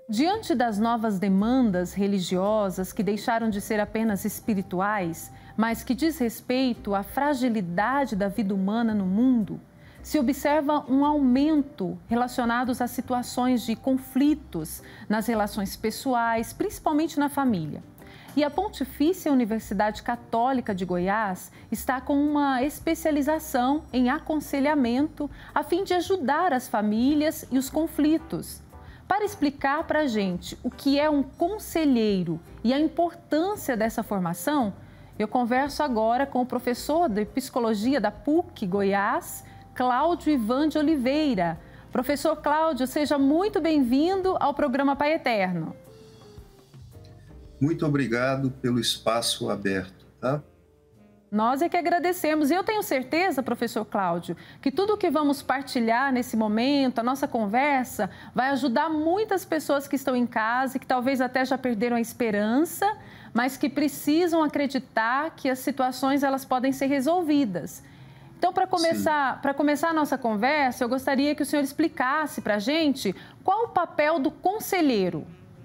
Diante das novas demandas religiosas que deixaram de ser apenas espirituais, mas que diz respeito à fragilidade da vida humana no mundo, se observa um aumento relacionados a situações de conflitos nas relações pessoais, principalmente na família. E a Pontifícia Universidade Católica de Goiás está com uma especialização em aconselhamento a fim de ajudar as famílias e os conflitos. Para explicar para a gente o que é um conselheiro e a importância dessa formação, eu converso agora com o professor de Psicologia da PUC Goiás, Cláudio Ivan de Oliveira. Professor Cláudio, seja muito bem-vindo ao programa Pai Eterno. Muito obrigado pelo espaço aberto, tá? Nós é que agradecemos. E eu tenho certeza, professor Cláudio, que tudo o que vamos partilhar nesse momento, a nossa conversa, vai ajudar muitas pessoas que estão em casa e que talvez até já perderam a esperança, mas que precisam acreditar que as situações elas podem ser resolvidas. Então, para começar a nossa conversa, eu gostaria que o senhor explicasse para a gente qual o papel do conselheiro.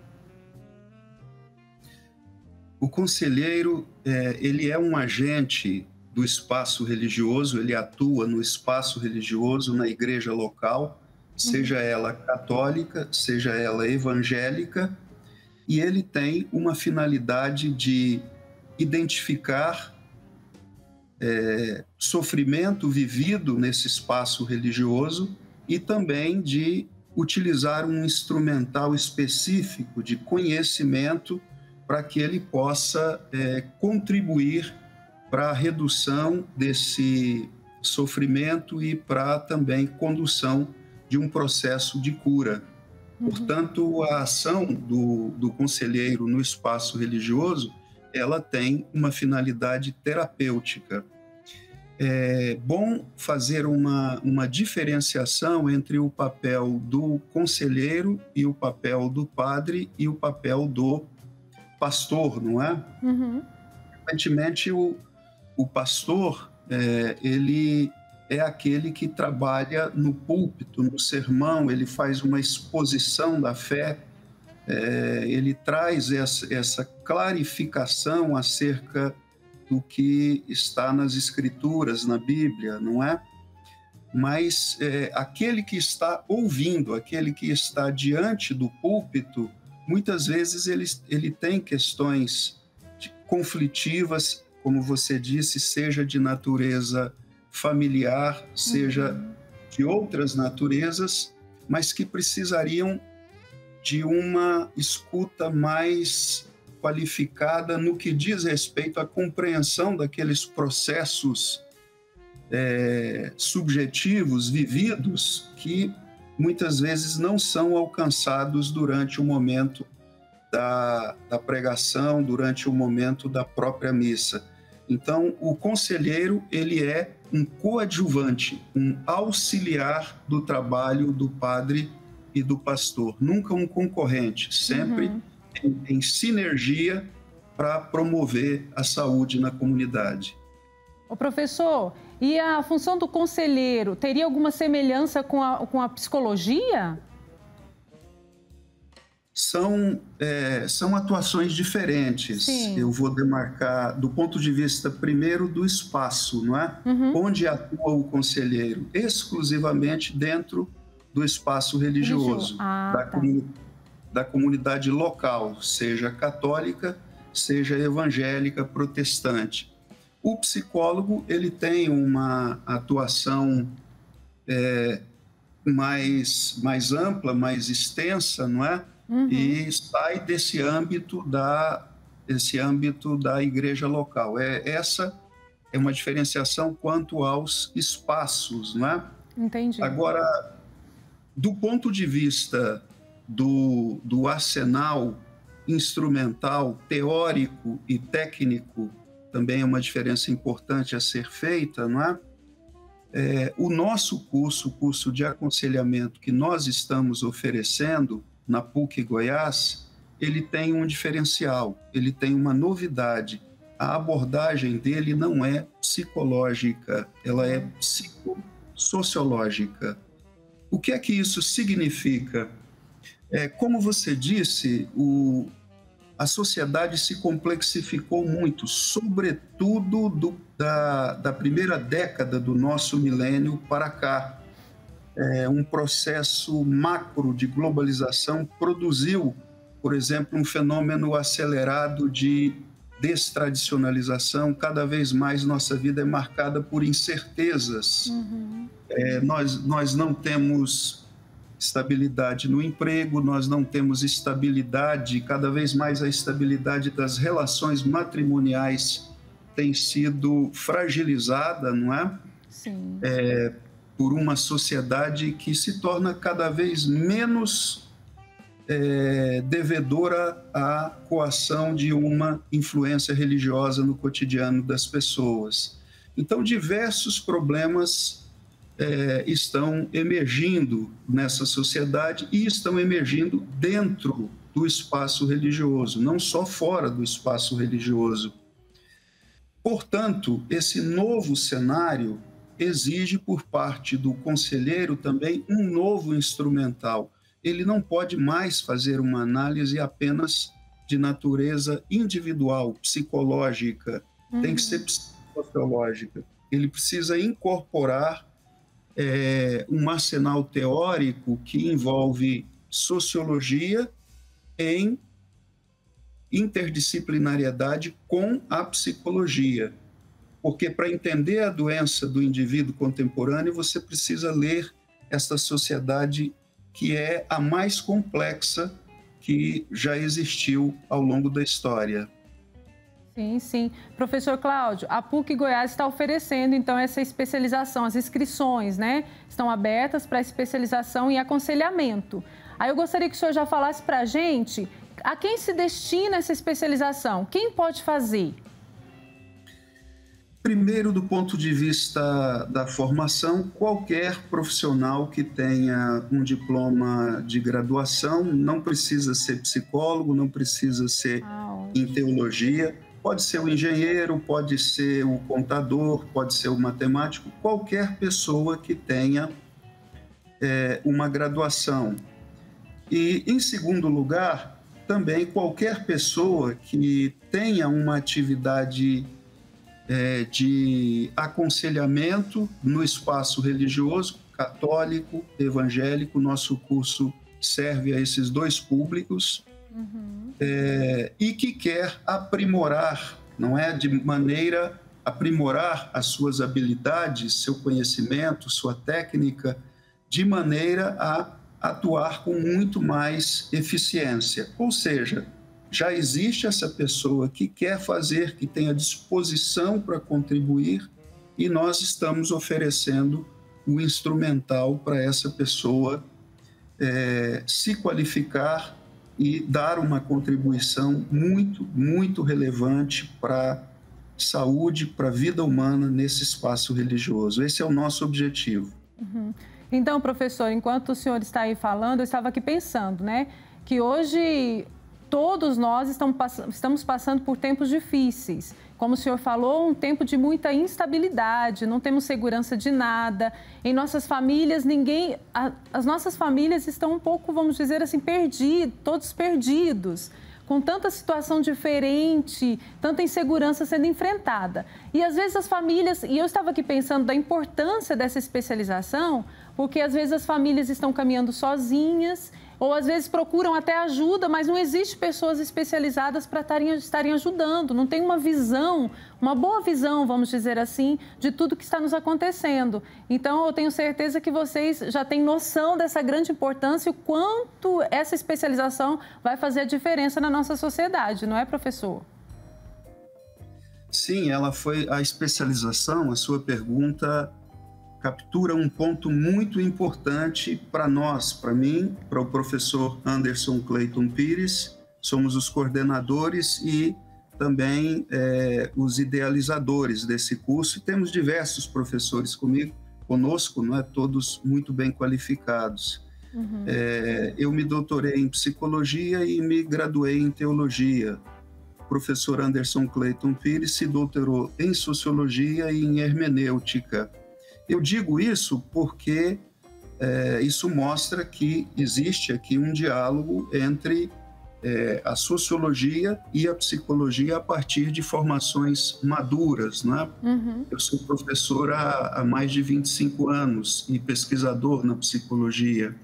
O conselheiro, ele é um agente do espaço religioso, ele atua no espaço religioso, na igreja local, seja ela católica, seja ela evangélica, e ele tem uma finalidade de identificar sofrimento vivido nesse espaço religioso e também de utilizar um instrumental específico de conhecimento para que ele possa contribuir para a redução desse sofrimento e para também condução de um processo de cura. Portanto, a ação do conselheiro no espaço religioso, ela tem uma finalidade terapêutica. É bom fazer uma diferenciação entre o papel do conselheiro e o papel do padre e o papel do pastor, não é? Frequentemente, o pastor, ele é aquele que trabalha no púlpito, no sermão, ele faz uma exposição da fé, ele traz essa clarificação acerca do que está nas Escrituras, na Bíblia, não é? Mas aquele que está ouvindo, aquele que está diante do púlpito, muitas vezes ele tem questões conflitivas, como você disse, seja de natureza familiar, seja de outras naturezas, mas que precisariam de uma escuta mais qualificada no que diz respeito à compreensão daqueles processos subjetivos, vividos, que muitas vezes não são alcançados durante o momento da pregação, durante o momento da própria missa. Então, o conselheiro, ele é um coadjuvante, um auxiliar do trabalho do padre e do pastor, nunca um concorrente, sempre em sinergia para promover a saúde na comunidade. Ô professor, e a função do conselheiro teria alguma semelhança com a psicologia? São atuações diferentes. Sim. Eu vou demarcar do ponto de vista, primeiro, do espaço, não é? Onde atua o conselheiro? Exclusivamente dentro do espaço religioso, da comunidade local, seja católica, seja evangélica, protestante. O psicólogo, ele tem uma atuação mais ampla, mais extensa, não é? E sai desse âmbito da igreja local. Essa é uma diferenciação quanto aos espaços, não é? Entendi. Agora, do ponto de vista do arsenal instrumental, teórico e técnico, também é uma diferença importante a ser feita, não é? O nosso curso, o curso de aconselhamento que nós estamos oferecendo na PUC Goiás, ele tem um diferencial, ele tem uma novidade. A abordagem dele não é psicológica, ela é psicossociológica. O que é que isso significa? Como você disse, a sociedade se complexificou muito, sobretudo da primeira década do nosso milênio para cá. Um processo macro de globalização produziu, por exemplo, um fenômeno acelerado de destradicionalização. Cada vez mais nossa vida é marcada por incertezas. Nós não temos estabilidade no emprego, nós não temos estabilidade, cada vez mais a estabilidade das relações matrimoniais tem sido fragilizada, não é? Sim. Por uma sociedade que se torna cada vez menos devedora à coação de uma influência religiosa no cotidiano das pessoas. Então, diversos problemas estão emergindo nessa sociedade e estão emergindo dentro do espaço religioso, não só fora do espaço religioso. Portanto, esse novo cenário exige por parte do conselheiro também um novo instrumental. Ele não pode mais fazer uma análise apenas de natureza individual, psicológica, tem que ser psicosociológica. Ele precisa incorporar um arsenal teórico que envolve sociologia em interdisciplinariedade com a psicologia. Porque para entender a doença do indivíduo contemporâneo, você precisa ler essa sociedade que é a mais complexa que já existiu ao longo da história. Sim, sim. Professor Cláudio, a PUC Goiás está oferecendo, então, essa especialização, as inscrições, né? Estão abertas para especialização e aconselhamento. Aí eu gostaria que o senhor já falasse para a gente a quem se destina essa especialização, quem pode fazer? Primeiro, do ponto de vista da formação, qualquer profissional que tenha um diploma de graduação, não precisa ser psicólogo, não precisa ser em teologia, pode ser o engenheiro, pode ser o contador, pode ser o matemático, qualquer pessoa que tenha uma graduação. E, em segundo lugar, também qualquer pessoa que tenha uma atividade de aconselhamento no espaço religioso, católico, evangélico. Nosso curso serve a esses dois públicos, e que quer aprimorar, não é? De maneira aprimorar as suas habilidades, seu conhecimento, sua técnica, de maneira a atuar com muito mais eficiência. Ou seja, já existe essa pessoa que quer fazer, que tem a disposição para contribuir, e nós estamos oferecendo o instrumental para essa pessoa se qualificar e dar uma contribuição muito, muito relevante para a saúde, para a vida humana nesse espaço religioso. Esse é o nosso objetivo. Então, professor, enquanto o senhor está aí falando, eu estava aqui pensando, né, que hoje todos nós estamos passando por tempos difíceis. Como o senhor falou, um tempo de muita instabilidade, não temos segurança de nada. Em nossas famílias, as nossas famílias estão um pouco, vamos dizer assim, todos perdidos, com tanta situação diferente, tanta insegurança sendo enfrentada. E às vezes as famílias, e eu estava aqui pensando da importância dessa especialização, porque às vezes as famílias estão caminhando sozinhas, ou às vezes procuram até ajuda, mas não existe pessoas especializadas para estarem ajudando, não tem uma visão, uma boa visão, vamos dizer assim, de tudo que está nos acontecendo. Então, eu tenho certeza que vocês já têm noção dessa grande importância e o quanto essa especialização vai fazer a diferença na nossa sociedade, não é, professor? Sim, a especialização, a sua pergunta captura um ponto muito importante para nós, para mim, para o professor Anderson Clayton Pires. Somos os coordenadores e também os idealizadores desse curso. E temos diversos professores conosco, não é? Todos muito bem qualificados. Eu me doutorei em psicologia e me graduei em teologia. O professor Anderson Clayton Pires se doutorou em sociologia e em hermenêutica. Eu digo isso porque isso mostra que existe aqui um diálogo entre a sociologia e a psicologia a partir de formações maduras, né? Uhum. Eu sou professor há mais de 25 anos e pesquisador na psicologia.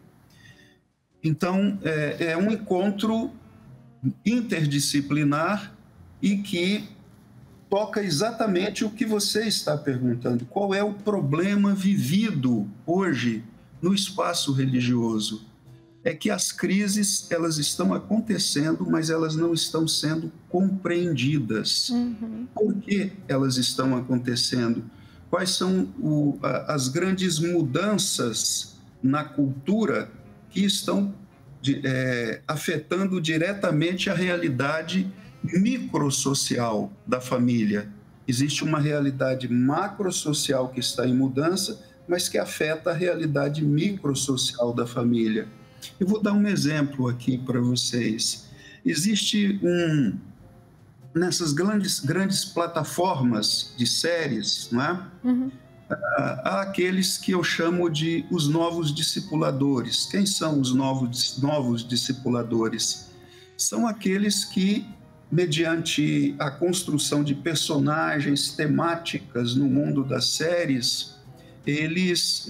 Então, é um encontro interdisciplinar e que toca exatamente o que você está perguntando. Qual é o problema vivido hoje no espaço religioso? É que as crises, elas estão acontecendo, mas elas não estão sendo compreendidas. Uhum. Por que elas estão acontecendo? Quais são as grandes mudanças na cultura que estão afetando diretamente a realidade microsocial da família? Existe uma realidade macrosocial que está em mudança, mas que afeta a realidade microsocial da família. Eu vou dar um exemplo aqui para vocês. Existe nessas grandes plataformas de séries, não é? Uhum. Há aqueles que eu chamo de os novos discipuladores. Quem são os novos discipuladores? São aqueles que, mediante a construção de personagens temáticas no mundo das séries, eles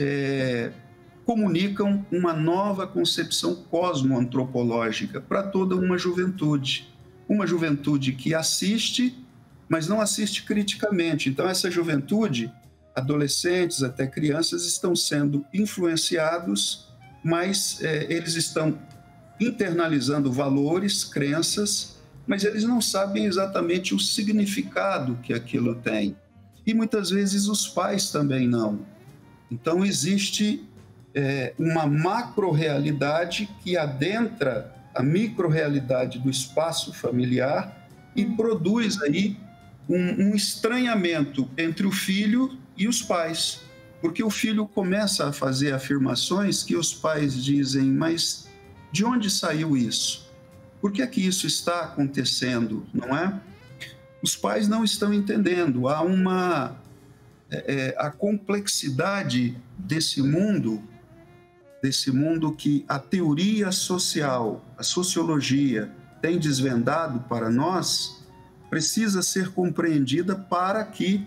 comunicam uma nova concepção cosmoantropológica para toda uma juventude que assiste, mas não assiste criticamente. Então, essa juventude, adolescentes até crianças, estão sendo influenciados, mas eles estão internalizando valores, crenças, mas eles não sabem exatamente o significado que aquilo tem. E muitas vezes os pais também não. Então, existe uma macro-realidade que adentra a micro-realidade do espaço familiar e produz aí um estranhamento entre o filho e os pais, porque o filho começa a fazer afirmações que os pais dizem, mas de onde saiu isso? Por que é que isso está acontecendo, não é? Os pais não estão entendendo, há a complexidade desse mundo que a teoria social, a sociologia tem desvendado para nós, precisa ser compreendida para que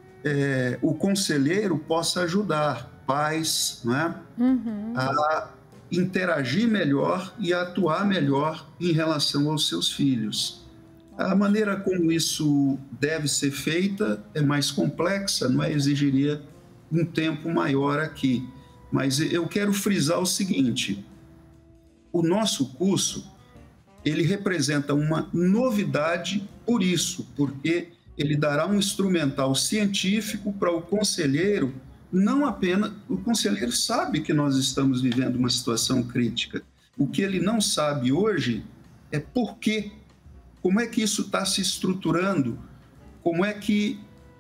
o conselheiro possa ajudar pais, não é? Uhum. A interagir melhor e a atuar melhor em relação aos seus filhos. A maneira como isso deve ser feita é mais complexa, não é? Exigiria um tempo maior aqui. Mas eu quero frisar o seguinte: o nosso curso, ele representa uma novidade por isso, porque ele dará um instrumental científico para o conselheiro. Não apenas, o conselheiro sabe que nós estamos vivendo uma situação crítica. O que ele não sabe hoje é por quê, como é que isso está se estruturando, como é que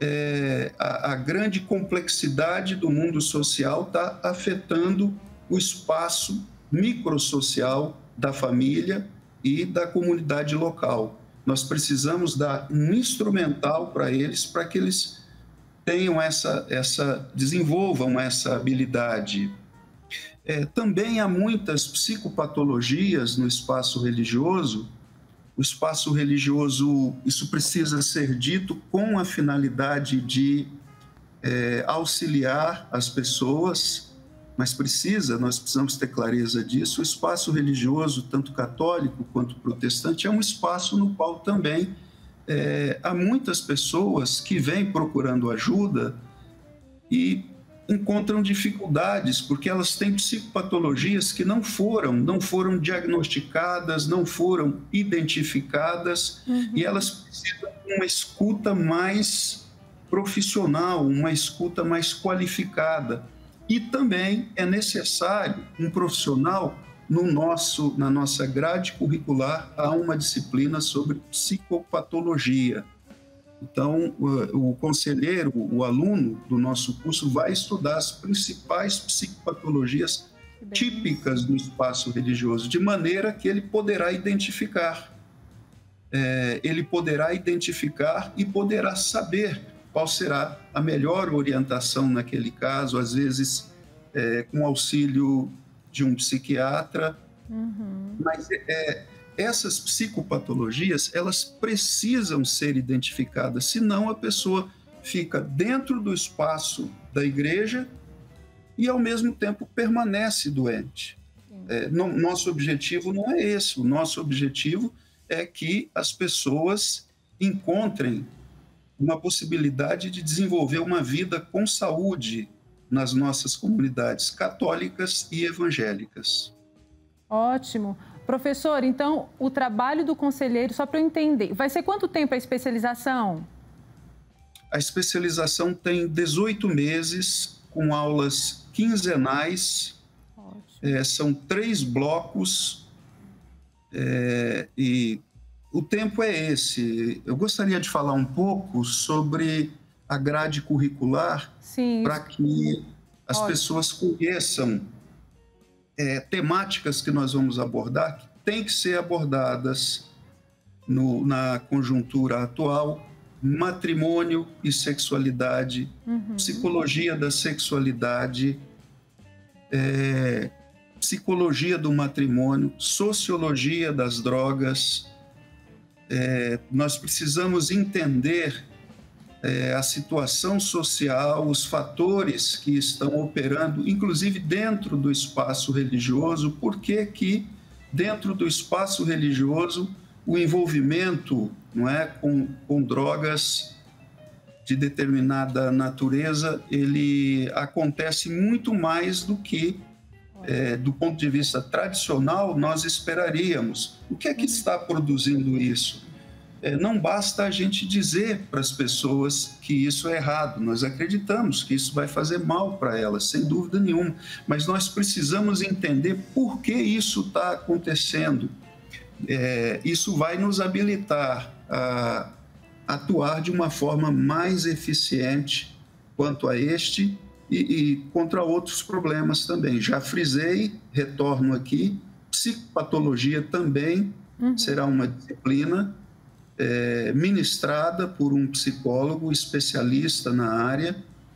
a grande complexidade do mundo social está afetando o espaço microsocial da família e da comunidade local. Nós precisamos dar um instrumental para que eles tenham desenvolvam essa habilidade. Também há muitas psicopatologias no espaço religioso. O espaço religioso, isso precisa ser dito com a finalidade de auxiliar as pessoas, mas nós precisamos ter clareza disso. O espaço religioso, tanto católico quanto protestante, é um espaço no qual também há muitas pessoas que vêm procurando ajuda e encontram dificuldades, porque elas têm psicopatologias que não foram diagnosticadas, não foram identificadas, e elas precisam de uma escuta mais profissional, uma escuta mais qualificada. E também é necessário um profissional. Na nossa grade curricular, há uma disciplina sobre psicopatologia. Então, o conselheiro, o aluno do nosso curso vai estudar as principais psicopatologias típicas do espaço religioso, de maneira que ele poderá identificar. E poderá saber qual será a melhor orientação naquele caso. Às vezes, com auxílio de um psiquiatra. Mas essas psicopatologias, elas precisam ser identificadas, senão a pessoa fica dentro do espaço da igreja e, ao mesmo tempo, permanece doente. Nosso objetivo não é esse. O nosso objetivo é que as pessoas encontrem uma possibilidade de desenvolver uma vida com saúde nas nossas comunidades católicas e evangélicas. Ótimo. Professor, então, o trabalho do conselheiro, só para eu entender, vai ser quanto tempo a especialização? A especialização tem 18 meses, com aulas quinzenais. São 3 blocos, e o tempo é esse. Eu gostaria de falar um pouco sobre a grade curricular, para que as pessoas conheçam temáticas que nós vamos abordar, que têm que ser abordadas na conjuntura atual: matrimônio e sexualidade, psicologia da sexualidade, psicologia do matrimônio, sociologia das drogas. Nós precisamos entender a situação social, os fatores que estão operando, inclusive dentro do espaço religioso. Por que que dentro do espaço religioso o envolvimento, não é, com drogas de determinada natureza, ele acontece muito mais do que, do ponto de vista tradicional, nós esperaríamos. O que é que está produzindo isso? Não basta a gente dizer para as pessoas que isso é errado. Nós acreditamos que isso vai fazer mal para elas, sem dúvida nenhuma, mas nós precisamos entender por que isso está acontecendo. Isso vai nos habilitar a atuar de uma forma mais eficiente quanto a este e contra outros problemas também. Já frisei, retorno aqui, psicopatologia também será uma disciplina ministrada por um psicólogo especialista na área,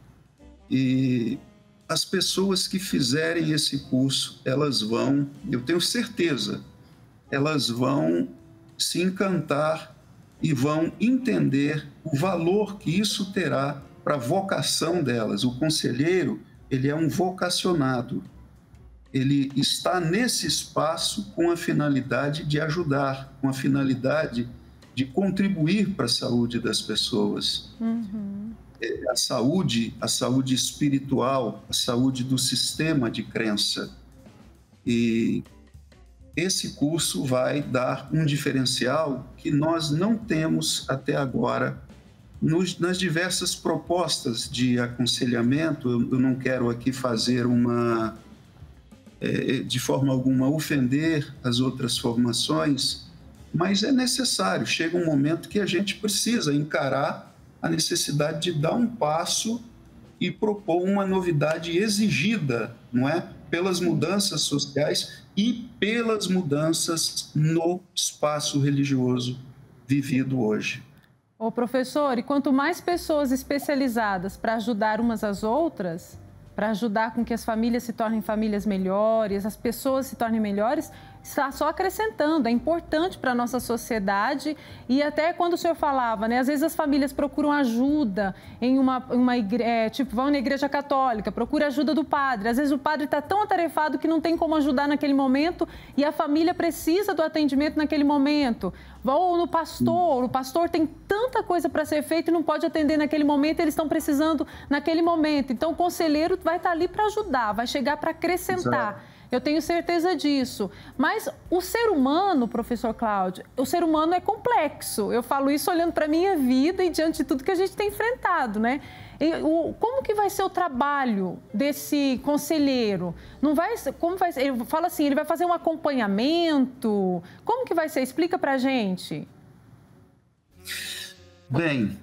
e as pessoas que fizerem esse curso, elas vão, eu tenho certeza, elas vão se encantar e vão entender o valor que isso terá para a vocação delas. O conselheiro, ele é um vocacionado, ele está nesse espaço com a finalidade de ajudar, com a finalidade de contribuir para a saúde das pessoas. A saúde espiritual, a saúde do sistema de crença. E esse curso vai dar um diferencial que nós não temos até agora nas diversas propostas de aconselhamento. Eu não quero aqui fazer de forma alguma, ofender as outras formações, mas é necessário. Chega um momento que a gente precisa encarar a necessidade de dar um passo e propor uma novidade exigida, não é? Pelas mudanças sociais e pelas mudanças no espaço religioso vivido hoje. Ô, professor, e quanto mais pessoas especializadas para ajudar umas às outras, para ajudar com que as famílias se tornem famílias melhores, as pessoas se tornem melhores, está só acrescentando. É importante para a nossa sociedade. E até quando o senhor falava, né, às vezes as famílias procuram ajuda em uma igreja, vão na igreja católica, procura ajuda do padre. Às vezes o padre está tão atarefado que não tem como ajudar naquele momento e a família precisa do atendimento naquele momento. Ou no pastor, o pastor tem tanta coisa para ser feita e não pode atender naquele momento, eles estão precisando naquele momento. Então o conselheiro vai estar ali para ajudar, vai chegar para acrescentar. Exato. Eu tenho certeza disso. Mas o ser humano, professor Cláudio, o ser humano é complexo. Eu falo isso olhando para a minha vida e diante de tudo que a gente tem enfrentado, né? Como que vai ser o trabalho desse conselheiro? Como vai ser? Ele fala assim, ele vai fazer um acompanhamento? Como que vai ser? Explica para a gente. Bem,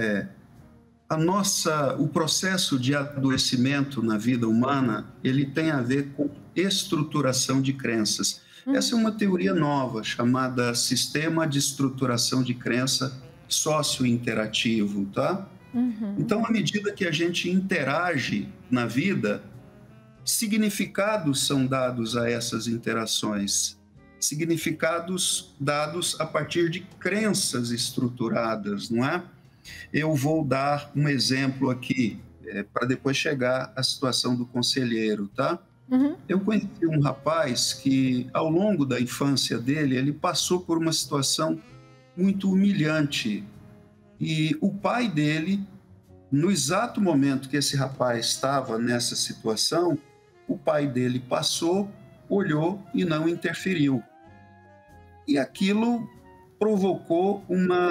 o processo de adoecimento na vida humana, ele tem a ver com estruturação de crenças. Essa é uma teoria nova, chamada Sistema de Estruturação de Crença Sociointerativo, tá? Então, à medida que a gente interage na vida, significados são dados a essas interações, significados dados a partir de crenças estruturadas, não é? Eu vou dar um exemplo aqui, para depois chegar à situação do conselheiro, tá? Uhum. Eu conheci um rapaz que, ao longo da infância dele, ele passou por uma situação muito humilhante. E o pai dele, no exato momento que esse rapaz estava nessa situação, o pai dele passou, olhou e não interferiu. E aquilo provocou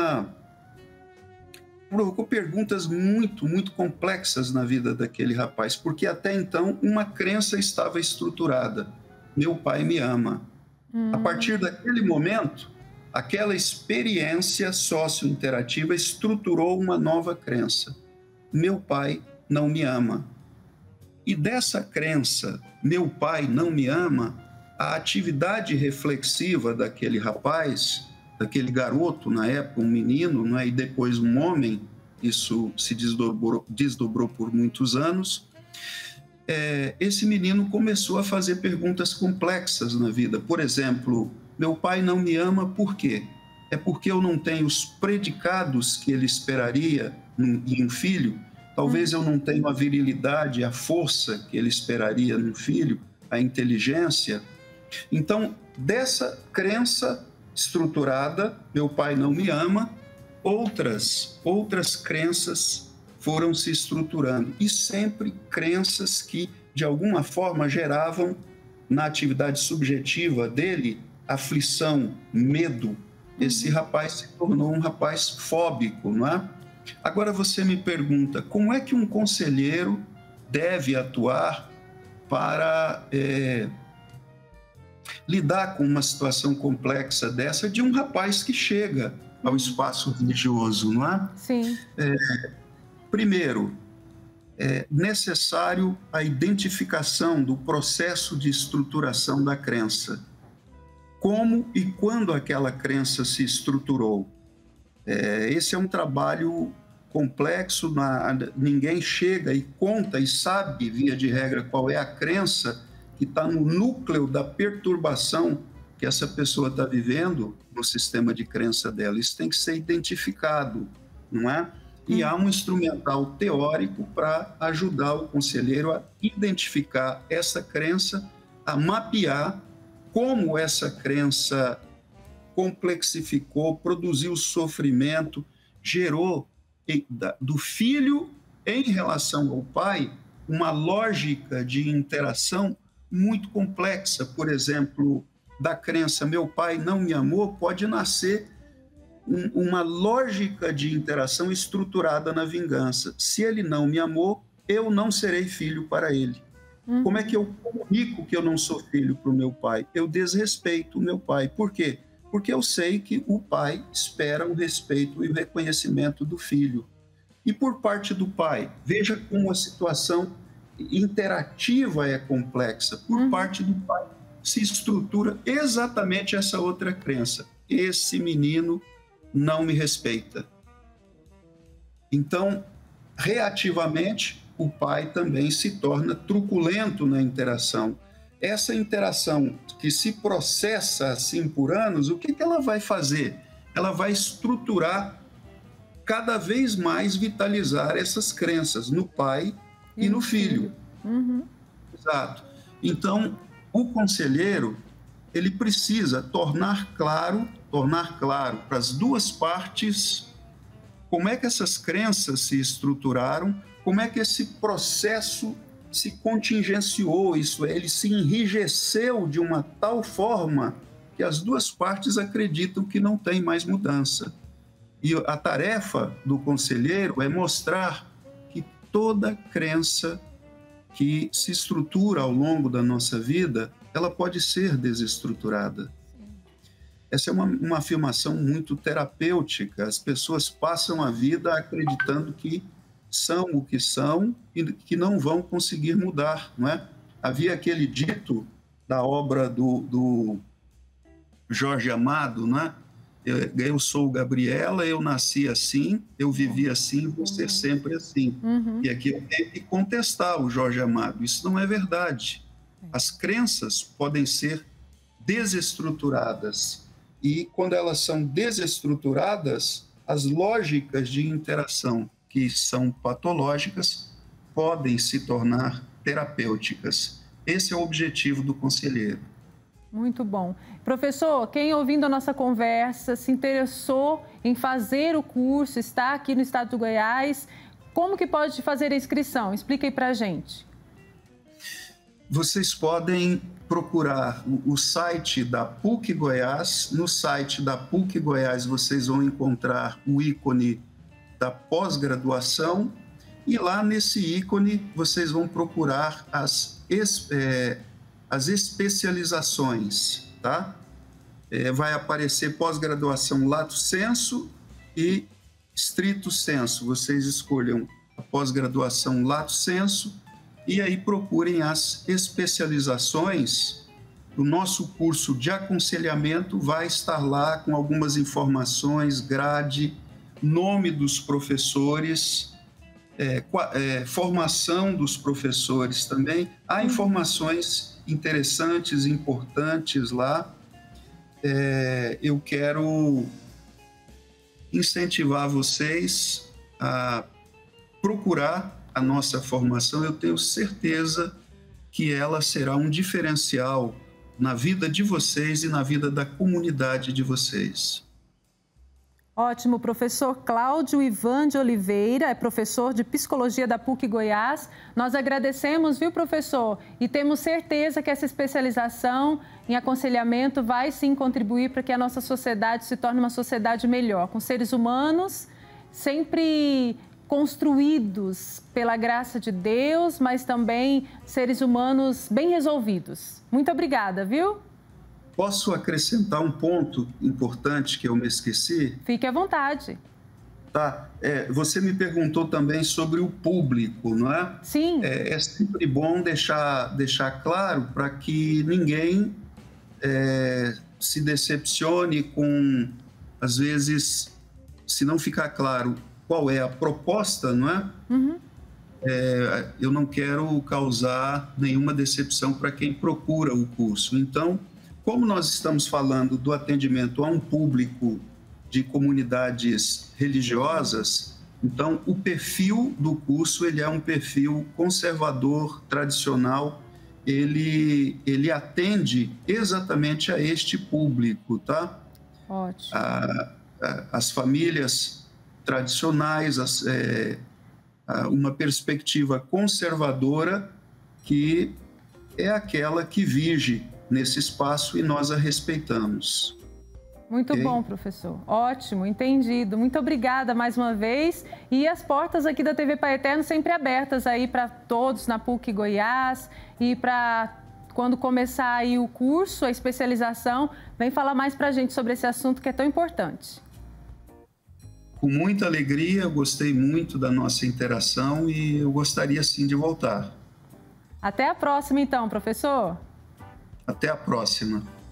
perguntas muito complexas na vida daquele rapaz, porque até então uma crença estava estruturada: meu pai me ama. A partir daquele momento, aquela experiência sociointerativa estruturou uma nova crença: meu pai não me ama. E dessa crença, meu pai não me ama, a atividade reflexiva daquele rapaz, daquele garoto, na época, um menino, né, e depois um homem, isso se desdobrou por muitos anos, esse menino começou a fazer perguntas complexas na vida. Por exemplo, meu pai não me ama por quê? É porque eu não tenho os predicados que ele esperaria em um filho? Talvez eu não tenha a virilidade, a força que ele esperaria num filho, a inteligência. Então, dessa crença estruturada, meu pai não me ama, outras crenças foram se estruturando, e sempre crenças que, de alguma forma, geravam na atividade subjetiva dele aflição, medo. Esse rapaz se tornou um rapaz fóbico, não é? Agora você me pergunta, como é que um conselheiro deve atuar para lidar com uma situação complexa dessa de um rapaz que chega ao espaço religioso, não é? Sim. Primeiro, é necessário a identificação do processo de estruturação da crença. Como e quando aquela crença se estruturou. Esse é um trabalho complexo, ninguém chega e conta e sabe, via de regra, qual é a crença que está no núcleo da perturbação que essa pessoa está vivendo no sistema de crença dela. Isso tem que ser identificado, não é? E há um instrumental teórico para ajudar o conselheiro a identificar essa crença, a mapear como essa crença complexificou, produziu sofrimento, gerou do filho em relação ao pai uma lógica de interação muito complexa. Por exemplo, da crença meu pai não me amou, pode nascer uma lógica de interação estruturada na vingança. Se ele não me amou, eu não serei filho para ele. Como é que eu comunico que eu não sou filho para o meu pai? Eu desrespeito o meu pai. Por quê? Porque eu sei que o pai espera o respeito e o reconhecimento do filho. E por parte do pai, veja como a situação interativa é complexa. Por parte do pai, se estrutura exatamente essa outra crença. Esse menino não me respeita. Então, reativamente, o pai também se torna truculento na interação. Essa interação que se processa assim por anos, o que ela vai fazer? Ela vai estruturar, cada vez mais vitalizar essas crenças no pai e no filho. Exato. Então, o conselheiro, ele precisa tornar claro para as duas partes como é que essas crenças se estruturaram, como é que esse processo se contingenciou, isso é, ele se enrijeceu de uma tal forma que as duas partes acreditam que não tem mais mudança. E a tarefa do conselheiro é mostrar que toda crença que se estrutura ao longo da nossa vida, ela pode ser desestruturada. Essa é uma afirmação muito terapêutica. As pessoas passam a vida acreditando que são o que são e que não vão conseguir mudar, não é? Havia aquele dito da obra do Jorge Amado, não é? eu sou Gabriela, eu nasci assim, eu vivi assim, vou ser sempre assim. E aqui eu tenho que contestar o Jorge Amado. Isso não é verdade. As crenças podem ser desestruturadas. E quando elas são desestruturadas, as lógicas de interação que são patológicas podem se tornar terapêuticas. Esse é o objetivo do conselheiro. Muito bom. Professor, quem ouvindo a nossa conversa se interessou em fazer o curso, está aqui no estado do Goiás, como que pode fazer a inscrição? Explica aí pra gente. Vocês podem procurar o site da PUC Goiás. No site da PUC Goiás vocês vão encontrar o ícone da pós-graduação e lá nesse ícone vocês vão procurar as especializações, tá? Vai aparecer pós-graduação lato sensu e stricto sensu. Vocês escolham a pós-graduação lato sensu e aí procurem as especializações. O nosso curso de aconselhamento vai estar lá com algumas informações, grade, nome dos professores, formação dos professores também. Há informações interessantes, importantes lá. Eu quero incentivar vocês a procurar a nossa formação. Eu tenho certeza que ela será um diferencial na vida de vocês e na vida da comunidade de vocês. Ótimo, professor Cláudio Ivan de Oliveira, é professor de Psicologia da PUC Goiás. Nós agradecemos, viu, professor? E temos certeza que essa especialização em aconselhamento vai sim contribuir para que a nossa sociedade se torne uma sociedade melhor, com seres humanos sempre construídos pela graça de Deus, mas também seres humanos bem resolvidos. Muito obrigada, viu? Posso acrescentar um ponto importante que eu me esqueci? Fique à vontade. Tá. Você me perguntou também sobre o público, não é? Sim. É sempre bom deixar claro para que ninguém se decepcione com, às vezes, se não ficar claro qual é a proposta, não é? Eu não quero causar nenhuma decepção para quem procura o curso. Então, como nós estamos falando do atendimento a um público de comunidades religiosas, então o perfil do curso ele é um perfil conservador, tradicional, ele atende exatamente a este público, tá? Ótimo. As famílias tradicionais, uma perspectiva conservadora que é aquela que vige nesse espaço e nós a respeitamos. Muito bom, professor. Ótimo, entendido. Muito obrigada mais uma vez. E as portas aqui da TV Pai Eterno sempre abertas aí para todos na PUC Goiás e para quando começar aí o curso, a especialização, vem falar mais para a gente sobre esse assunto que é tão importante. Com muita alegria, eu gostei muito da nossa interação e eu gostaria sim de voltar. Até a próxima então, professor. Até a próxima.